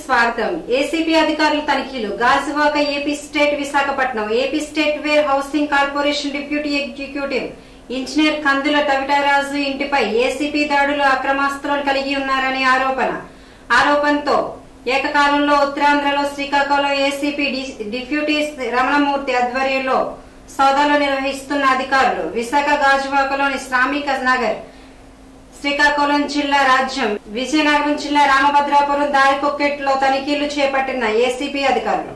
స్వాగతం. ఏసీపీ అధికారుల తనిఖీలు. Gajuwaka AP state Visakhapatnam AP state warehousing corporation deputy executive engineer Kandula Tavitaraju ఇంటిపై ఏసీపీ దాడులు అక్రమాస్త్రాలు కలిగి ఉన్నారని ఆరోపణతో ఏకకాలంలో ఉత్తరాంధ్రలో శ్రీకాకుళం ఏసీపీ డిప్యూటీ రమణమూర్తి ఆధ్వర్యంలో సోదాలు నిర్వహిస్తున్న అధికారులు విశాఖ గాజువాకలోని శ్రామిక నగర్, శ్రీకాకుళం జిల్లా రాజ్యం, విజయనగరం జిల్లా రామభద్రాపురం దారికొక్కెట్లో తనిఖీలు చేపట్టిన ఏసీపీ అధికారులు.